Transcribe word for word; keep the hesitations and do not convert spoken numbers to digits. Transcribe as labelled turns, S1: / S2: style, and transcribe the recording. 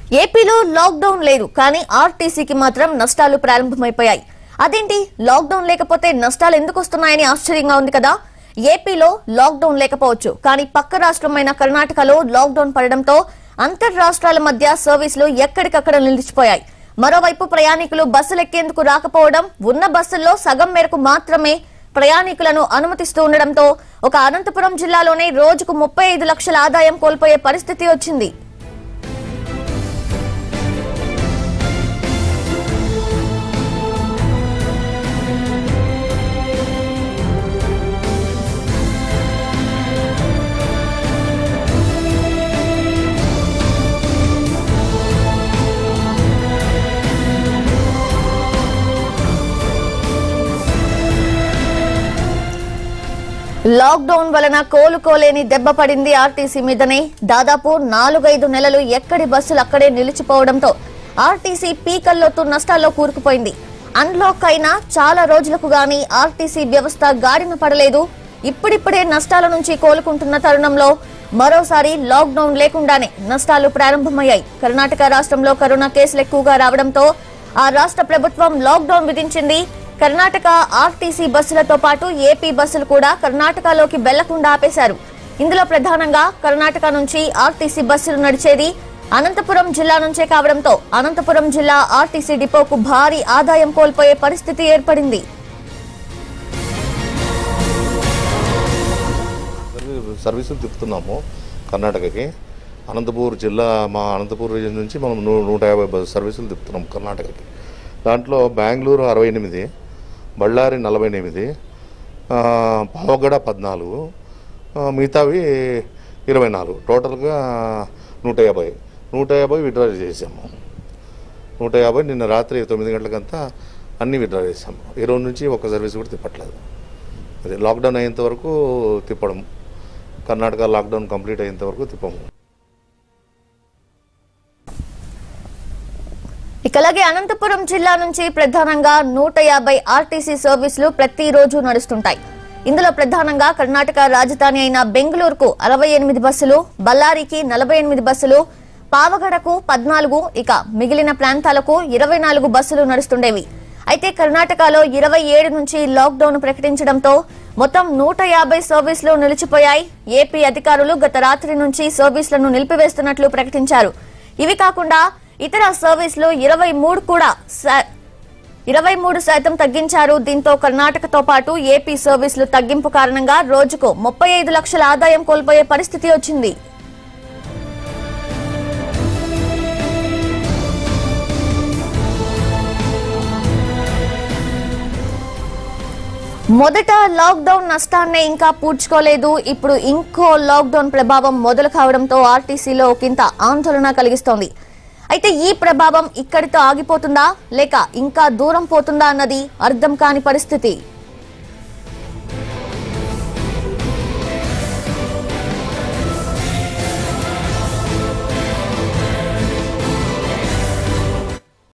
S1: ఏపీలో లాక్డౌన్ లేదు కానీ ఆర్టీసీకి మాత్రం నష్టాలు ప్రారంభమైపోయాయి. అదేంటి లాక్డౌన్ లేకపోతే నష్టాలు ఎందుకు వస్తున్నాయని ఆశ్చర్యంగా ఉంది కదా. ఏపీలో లాక్డౌన్ లేకపోవచ్చు కానీ పక్క రాష్ట్రమైన కర్ణాటకలో లాక్డౌన్ పడడంతో అంతర్ రాష్ట్రాల మధ్య సర్వీసులు ఎక్కడికక్కడ నిలిచిపోయాయి. మరోవైపు ప్రయాణికులు బస్సులు ఎక్కేందుకు రాకపోవడం, ఉన్న బస్సుల్లో సగం మేరకు మాత్రమే ప్రయాణికులను అనుమతిస్తూ ఉండడంతో ఒక అనంతపురం జిల్లాలోనే రోజుకు ముప్పై ఐదు లక్షల ఆదాయం కోల్పోయే పరిస్థితి వచ్చింది. లాక్డౌన్ వలన కోలుకోలేని దెబ్బ పడింది ఆర్టీసీ మీదనే. దాదాపు నాలుగైదు నెలలు ఎక్కడి బస్సులు అక్కడే నిలిచిపోవడంతో ఆర్టీసీ పీకల్లోతు నష్టాల్లో కూరుకుపోయింది. అన్లాక్ అయినా చాలా రోజులకు గానీ ఆర్టీసీ వ్యవస్థ గాడిన పడలేదు. ఇప్పుడిప్పుడే నష్టాల నుంచి కోలుకుంటున్న తరుణంలో మరోసారి లాక్డౌన్ లేకుండానే నష్టాలు ప్రారంభమయ్యాయి. కర్ణాటక రాష్ట్రంలో కరోనా కేసులు ఎక్కువగా రావడంతో ఆ రాష్ట్ర ప్రభుత్వం లాక్డౌన్ విధించింది. కర్ణాటక ఆర్టీసీ బస్సులతో పాటు ఏపీ బస్సులు కూడా కర్ణాటకలోకి వెళ్లకుండా ఆపేశారు. ఇందులో ప్రధానంగా కర్ణాటక నుంచి ఆర్టీసీ బస్సులు నడిచేది అనంతపురం జిల్లా నుంచే కావడంతో అనంతపురం జిల్లా ఆర్టీసీ డిపోకు భారీ ఆదాయం కోల్పోయే పరిస్థితి ఏర్పడింది.
S2: సర్వీసులు తిప్పుతున్నాము కర్ణాటకకి. అనంతపూర్ జిల్లా మా అనంతపూర్ రీజన్ నుంచి మనం నూట యాభై బస్సు సర్వీసులు తిప్పుతున్నాం కర్ణాటకకి. దాంట్లో బెంగళూరు అరవై ఎనిమిది, బళ్ళారి నలభై ఎనిమిది, పావగడ పద్నాలుగు, మిగతావి ఇరవై నాలుగు, టోటల్గా నూట యాభై నూట యాభై విత్డ్రా చేసాము. నూట యాభై నిన్న రాత్రి తొమ్మిది గంటలకంతా అన్నీ విత్డ్రా చేసాము. ఈ రోజు నుంచి ఒక్క సర్వీస్ కూడా తిప్పట్లేదు. అదే లాక్డౌన్ అయ్యేంత వరకు తిప్పడం, కర్ణాటక లాక్డౌన్ కంప్లీట్ అయ్యేంత వరకు తిప్పము.
S1: ఇకలాగే అనంతపురం జిల్లా నుంచి ప్రధానంగా నూట యాభై ఆర్టీసీ సర్వీసులు ప్రతిరోజు నడుస్తుంటాయి. ఇందులో ప్రధానంగా కర్ణాటక రాజధాని అయిన బెంగళూరుకు అరవై ఎనిమిది బస్సులు, బళ్ళారికి నలభై ఎనిమిది బస్సులు, పావగడకు పద్నాలుగు, ఇక మిగిలిన ప్రాంతాలకు ఇరవై నాలుగు బస్సులు నడుస్తుండేవి. అయితే కర్ణాటకలో ఇరవై ఏడు నుంచి లాక్డౌన్ ప్రకటించడంతో మొత్తం నూట యాభై సర్వీసులు నిలిచిపోయాయి. ఏపీ అధికారులు గత రాత్రి నుంచి సర్వీసులను నిలిపివేస్తున్నట్లు ప్రకటించారు. ఇవి కాకుండా ఇతర సర్వీసులు ఇరవై మూడు కూడా ఇరవై మూడు శాతం తగ్గించారు. దీంతో కర్ణాటకతో పాటు ఏపీ సర్వీసులు తగ్గింపు కారణంగా రోజుకు ముప్పై ఐదు లక్షల ఆదాయం కోల్పోయే పరిస్థితి వచ్చింది. మొదట లాక్డౌన్ నష్టాన్ని ఇంకా పూడ్చుకోలేదు. ఇప్పుడు ఇంకో లాక్డౌన్ ప్రభావం మొదలు కావడంతో ఆర్టీసీలో ఒకంత ఆందోళన కలిగిస్తోంది. అయితే ఈ ప్రభావం ఇక్కడితో ఆగిపోతుందా లేక ఇంకా దూరం పోతుందా అన్నది అర్థం కాని పరిస్థితి.